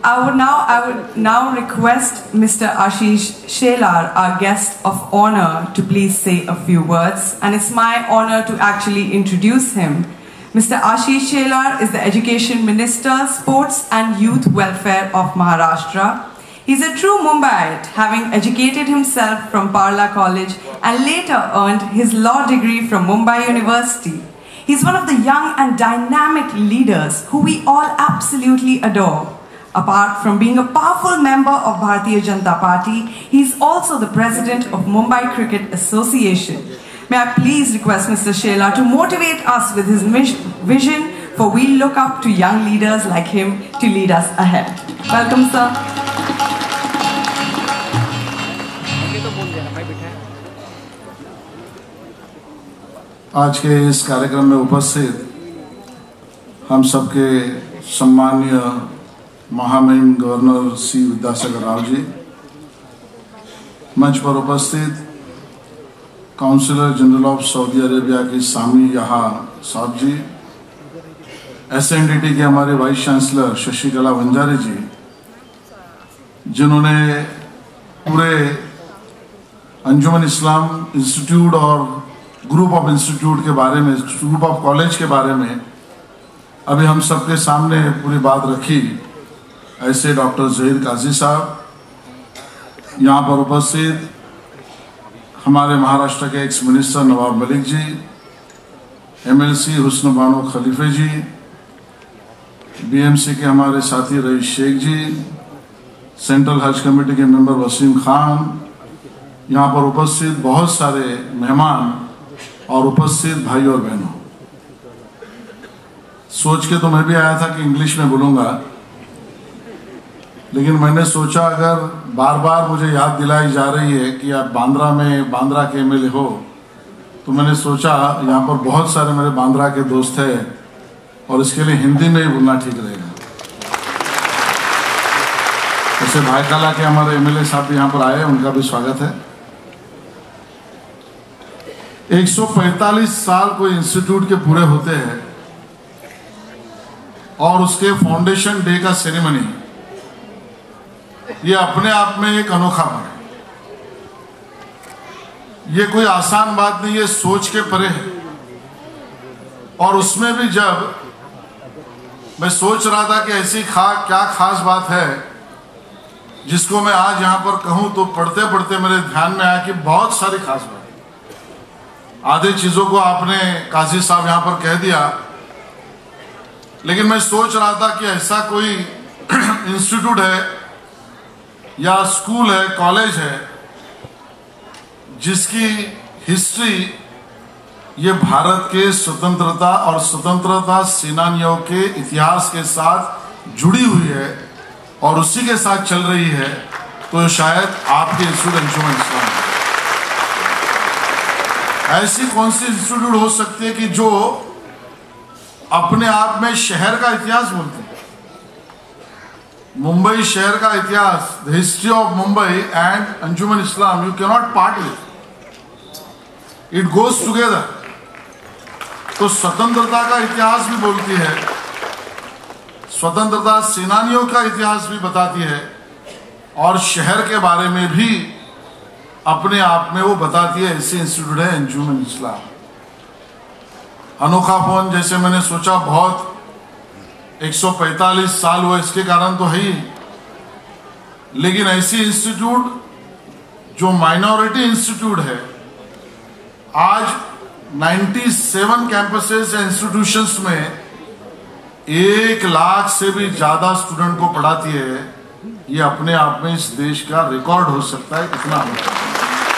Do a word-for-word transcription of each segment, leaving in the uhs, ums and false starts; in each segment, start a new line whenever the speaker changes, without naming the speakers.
I would now, I would now request Mister Ashish Shelar, our guest of honor, to please say a few words. And it's my honor to actually introduce him. Mister Ashish Shelar is the Education Minister, Sports and Youth Welfare of Maharashtra. He's a true Mumbaiite, having educated himself from Parla College and later earned his law degree from Mumbai University. He's one of the young and dynamic leaders who we all absolutely adore. Apart from being a powerful member of Bharatiya Janata Party, he's also the president of Mumbai Cricket Association. May I please request Mister Shelar to motivate us with his vision, for we look up to young leaders like him to lead us ahead. Welcome, sir.
आज के इस कार्यक्रम में उपस्थित हम सबके सम्मानीय महामहिम गवर्नर सी विद्यासागर राव जी, मंच पर उपस्थित councillor general of Saudi Arabia की सामी यहा साहब जी, एस एन डी टी के हमारे वाइस चांसलर शशिकला वंजारी जी, जिन्होंने पूरे अंजुमन इस्लाम इंस्टीट्यूट और ग्रुप ऑफ इंस्टीट्यूट के बारे में, ग्रुप ऑफ कॉलेज के बारे में अभी हम सबके सामने पूरी बात रखी, ऐसे डॉक्टर ज़हीर काजी साहब, यहाँ पर उपस्थित हमारे महाराष्ट्र के ex minister Nawab Malik ji, M L C Husn Bano Khalife ji, B M C के हमारे साथी रईस शेख जी, सेंट्रल हज कमेटी के मेंबर वसीम खान, यहाँ पर उपस्थित बहुत सारे मेहमान और उपस्थित भाई और बहनों, सोच के तो मैं भी आया था कि इंग्लिश में बोलूंगा, लेकिन मैंने सोचा अगर बार बार मुझे याद दिलाई जा रही है कि आप बांद्रा में बांद्रा के एम एल ए हो, तो मैंने सोचा यहाँ पर बहुत सारे मेरे बांद्रा के दोस्त हैं और इसके लिए हिंदी में ही बोलना ठीक रहेगा। जैसे भाईकाला के हमारे एम एल ए साहब भी यहाँ पर आए, उनका भी स्वागत है। एक सौ पैंतालीस साल कोई इंस्टीट्यूट के पूरे होते हैं और उसके फाउंडेशन डे का सेरेमनी, ये अपने आप में एक अनोखा है। ये कोई आसान बात नहीं, ये सोच के परे है। और उसमें भी जब मैं सोच रहा था कि ऐसी खा क्या खास बात है जिसको मैं आज यहां पर कहूं, तो पढ़ते पढ़ते मेरे ध्यान में आया कि बहुत सारी खास बात, आधे चीजों को आपने काजी साहब यहां पर कह दिया, लेकिन मैं सोच रहा था कि ऐसा कोई इंस्टीट्यूट है या स्कूल है, कॉलेज है, जिसकी हिस्ट्री ये भारत के स्वतंत्रता और स्वतंत्रता सेनानियों के इतिहास के साथ जुड़ी हुई है और उसी के साथ चल रही है, तो शायद आपके इंस्टीट्यूट अंजुमन इस्लाम है। ऐसी कौन सी इंस्टीट्यूट हो सकती है कि जो अपने आप में शहर का इतिहास बोलते हैं, मुंबई शहर का इतिहास, the history of Mumbai and Anjuman Islam, you can not part with, it goes together. तो स्वतंत्रता का इतिहास भी बोलती है, स्वतंत्रता सेनानियों का इतिहास भी बताती है, और शहर के बारे में भी अपने आप में वो बताती है। ऐसे इंस्टीट्यूट है अंजुमन इस्लाम। अनोखापन, जैसे मैंने सोचा, बहुत एक सौ पैंतालीस साल हुआ, इसके कारण तो है ही, लेकिन ऐसी इंस्टीट्यूट जो माइनॉरिटी इंस्टीट्यूट है, आज सत्तानवे कैंपसेस या इंस्टीट्यूशंस में एक लाख से भी ज्यादा स्टूडेंट को पढ़ाती है। ये अपने आप में इस देश का रिकॉर्ड हो सकता है, इतना होता है।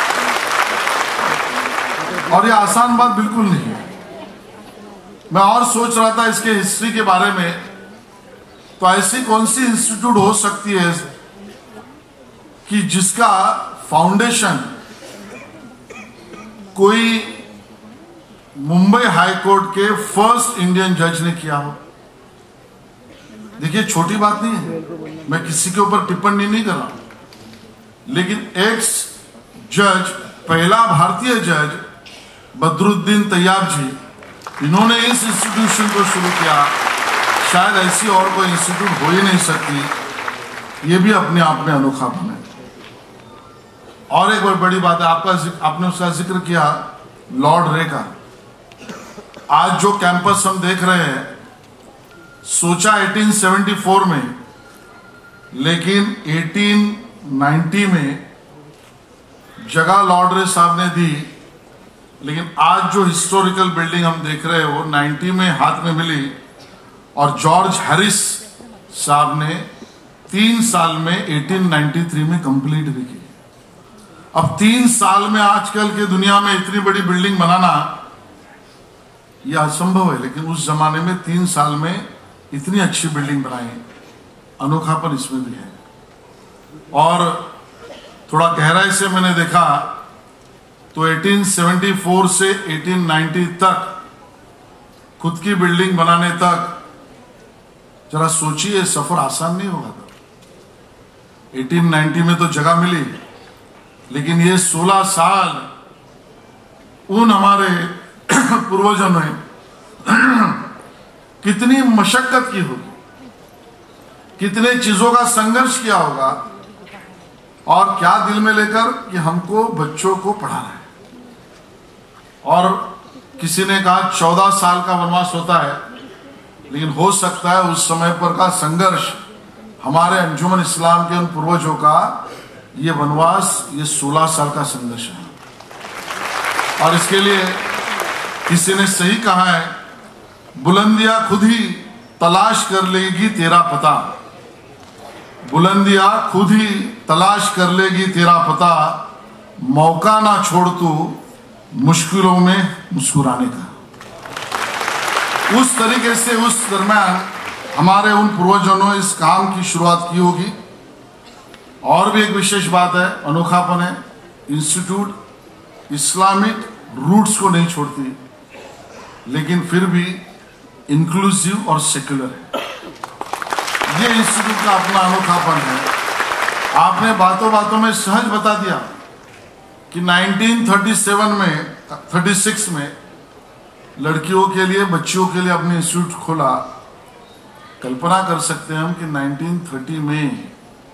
और ये आसान बात बिल्कुल नहीं है। मैं और सोच रहा था इसके हिस्ट्री के बारे में, तो ऐसी कौन सी इंस्टीट्यूट हो सकती है कि जिसका फाउंडेशन कोई मुंबई हाई कोर्ट के फर्स्ट इंडियन जज ने किया हो। देखिए, छोटी बात नहीं है, मैं किसी के ऊपर टिप्पणी नहीं कर रहा, लेकिन एक्स जज, पहला भारतीय जज बदरुद्दीन तैयब जी, इन्होंने इस इंस्टीट्यूशन को शुरू किया। शायद ऐसी और कोई इंस्टीट्यूट हो ही नहीं सकती ये भी अपने आप में अनोखापन है। और एक बहुत बड़ी बात है, आपका आपने उसका जिक्र किया लॉर्ड रे का। आज जो कैंपस हम देख रहे हैं, सोचा अठारह सौ चौहत्तर में, लेकिन अठारह सौ नब्बे में जगह लॉर्ड रे साहब ने दी। लेकिन आज जो हिस्टोरिकल बिल्डिंग हम देख रहे हैं वो नब्बे में हाथ में मिली और जॉर्ज हैरिस साहब ने तीन साल में अठारह सौ तिरानवे में कंप्लीट भी की। अब तीन साल में आजकल के दुनिया में इतनी बड़ी बिल्डिंग बनाना यह असंभव है, लेकिन उस जमाने में तीन साल में इतनी अच्छी बिल्डिंग बनाई, अनोखापन इसमें भी है। और थोड़ा गहराई से मैंने देखा तो अठारह सौ चौहत्तर से अठारह सौ नब्बे तक खुद की बिल्डिंग बनाने तक, जरा सोचिए, सफर आसान नहीं होगा था। अठारह सौ नब्बे में तो जगह मिली, लेकिन ये सोलह साल उन हमारे पूर्वजों ने कितनी मशक्कत की होगी, कितने चीजों का संघर्ष किया होगा, और क्या दिल में लेकर कि हमको बच्चों को पढ़ाना है। और किसी ने कहा चौदह साल का वनवास होता है, लेकिन हो सकता है उस समय पर का संघर्ष हमारे अंजुमन इस्लाम के उन पूर्वजों का ये वनवास, ये सोलह साल का संघर्ष है। और इसके लिए किसी ने सही कहा है, बुलंदियां खुद ही तलाश कर लेगी तेरा पता, बुलंदियां खुद ही तलाश कर लेगी तेरा पता, मौका ना छोड़ तू मुश्किलों में मुस्कुराने का। उस तरीके से उस दरम्यान हमारे उन पूर्वजों ने इस काम की शुरुआत की होगी। और भी एक विशेष बात है, अनोखापन है, इंस्टीट्यूट इस्लामिक रूट्स को नहीं छोड़ती, लेकिन फिर भी इंक्लूसिव और सेक्युलर है। ये इंस्टीट्यूट का अपना अनोखापन है। आपने बातों बातों में सहज बता दिया कि उन्नीस सौ सैंतीस में छत्तीस में लड़कियों के लिए, बच्चियों के लिए अपने इंस्टीट्यूट खोला। कल्पना कर सकते हैं हम कि उन्नीस सौ तीस में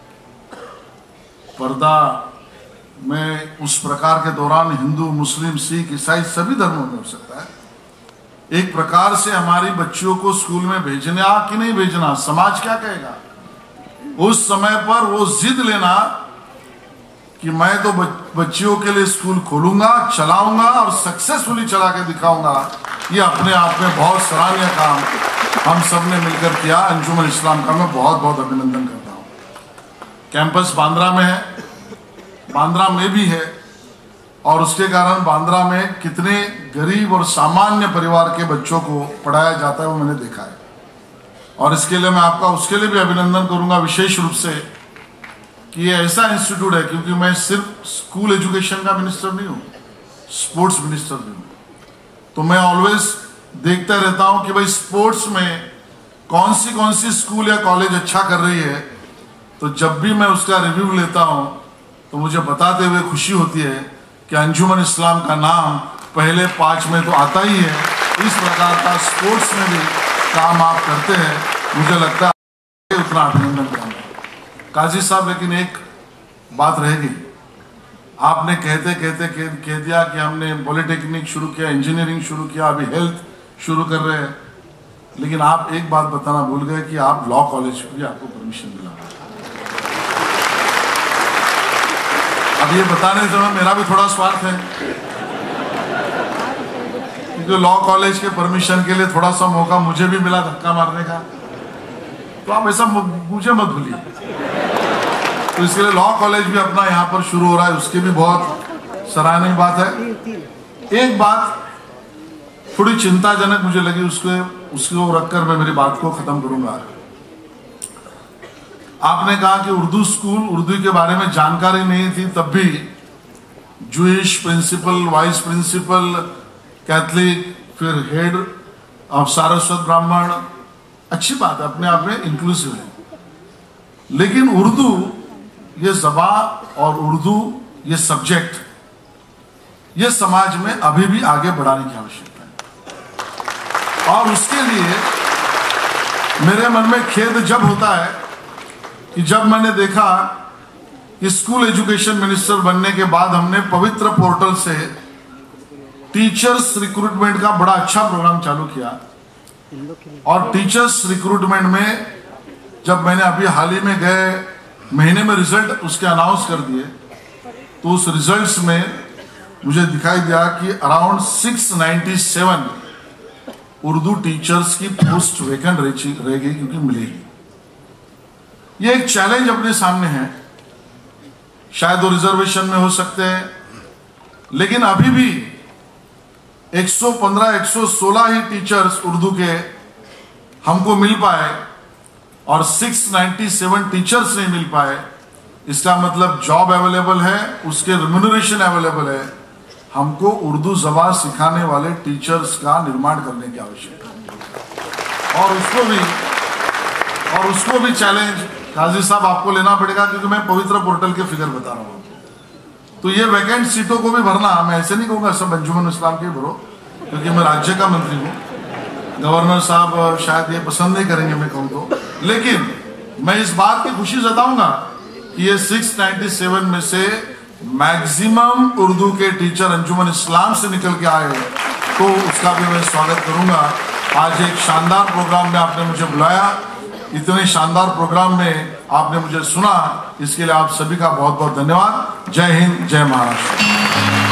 पर्दा में उस प्रकार के दौरान हिंदू, मुस्लिम, सिख, ईसाई सभी धर्मों में हो सकता है। एक प्रकार से हमारी बच्चियों को स्कूल में भेजना कि नहीं भेजना, समाज क्या कहेगा, उस समय पर वो जिद लेना कि मैं तो बच्चियों के लिए स्कूल खोलूंगा, चलाऊंगा और सक्सेसफुली चला के दिखाऊंगा, ये अपने आप में बहुत सराहनीय काम हम सब ने मिलकर किया। अंजुमन इस्लाम का मैं बहुत बहुत अभिनंदन करता हूँ। कैंपस बांद्रा में है, बांद्रा में भी है, और उसके कारण बांद्रा में कितने गरीब और सामान्य परिवार के बच्चों को पढ़ाया जाता है वो मैंने देखा है। और इसके लिए मैं आपका उसके लिए भी अभिनंदन करूंगा विशेष रूप से कि ये ऐसा इंस्टीट्यूट है, क्योंकि मैं सिर्फ स्कूल एजुकेशन का मिनिस्टर नहीं हूँ, स्पोर्ट्स मिनिस्टर भी हूँ। तो मैं ऑलवेज देखता रहता हूँ कि भाई स्पोर्ट्स में कौन सी कौन सी स्कूल या कॉलेज अच्छा कर रही है। तो जब भी मैं उसका रिव्यू लेता हूँ तो मुझे बताते हुए खुशी होती है कि अंजुमन इस्लाम का नाम पहले पांच में तो आता ही है। इस प्रकार का स्पोर्ट्स में भी काम आप करते हैं, मुझे लगता है उतना अभिनंदन करूंगा। काजी साहब, लेकिन एक बात रह गई, आपने कहते कहते कह, कह दिया कि हमने पॉलिटेक्निक शुरू किया, इंजीनियरिंग शुरू किया, अभी हेल्थ शुरू कर रहे हैं, लेकिन आप एक बात बताना भूल गए कि आप लॉ कॉलेज भी आपको परमिशन मिला। अब ये बताने समय मेरा भी थोड़ा स्वार्थ है, क्योंकि लॉ कॉलेज के परमिशन के लिए थोड़ा सा मौका मुझे भी मिला धक्का मारने का, तो आप ऐसा मुझे मत भूलिए। तो इसके लिए लॉ कॉलेज भी अपना यहाँ पर शुरू हो रहा है, उसकी भी बहुत सराहनीय बात है। एक बात थोड़ी चिंताजनक मुझे लगी, उसको उसको रखकर मैं मेरी बात को खत्म करूंगा। आपने कहा कि उर्दू स्कूल, उर्दू के बारे में जानकारी नहीं थी, तब भी Jewish principal, vice principal, Catholic, फिर हेड ऑफ सारस्वत ब्राह्मण, अच्छी बात है, अपने आप में इंक्लूसिव है। लेकिन उर्दू ये ज़बान और उर्दू ये सब्जेक्ट, ये समाज में अभी भी आगे बढ़ाने की आवश्यकता है। और उसके लिए मेरे मन में खेद जब होता है कि जब मैंने देखा कि स्कूल एजुकेशन मिनिस्टर बनने के बाद हमने पवित्र पोर्टल से टीचर्स रिक्रूटमेंट का बड़ा अच्छा प्रोग्राम चालू किया, और टीचर्स रिक्रूटमेंट में जब मैंने अभी हाल ही में गए महीने में रिजल्ट उसके अनाउंस कर दिए, तो उस रिजल्ट्स में मुझे दिखाई दिया कि अराउंड छह सौ सत्तानवे उर्दू टीचर्स की पोस्ट वैकेंट रहेगी, क्योंकि मिलेगी। ये एक चैलेंज अपने सामने है, शायद वो रिजर्वेशन में हो सकते हैं, लेकिन अभी भी एक सौ पंद्रह एक सौ सोलह ही टीचर्स उर्दू के हमको मिल पाए और छह सौ सत्तानवे टीचर्स नहीं मिल पाए। इसका मतलब जॉब अवेलेबल है, उसके रिम्यूनरेशन अवेलेबल है। हमको उर्दू ज़बान सिखाने वाले टीचर्स का निर्माण करने की आवश्यकता है, और उसको भी और उसको भी चैलेंज काजी साहब आपको लेना पड़ेगा, क्योंकि मैं पवित्र पोर्टल के फिगर बता रहा हूँ। तो ये वैकेंट सीटों को भी भरना, मैं ऐसे नहीं कहूँगा सब अंजुमन इस्लाम के भरो, क्योंकि मैं राज्य का मंत्री हूँ। गवर्नर साहब शायद ये पसंद नहीं करेंगे मैं कहूँ तो, लेकिन मैं इस बात की खुशी जताऊंगा कि ये छह सौ सत्तानवे में से मैक्सिमम उर्दू के टीचर अंजुमन इस्लाम से निकल के आए, तो उसका भी मैं स्वागत करूंगा। आज एक शानदार प्रोग्राम में आपने मुझे बुलाया, इतने शानदार प्रोग्राम में आपने मुझे सुना, इसके लिए आप सभी का बहुत बहुत धन्यवाद। जय हिंद, जय महाराष्ट्र।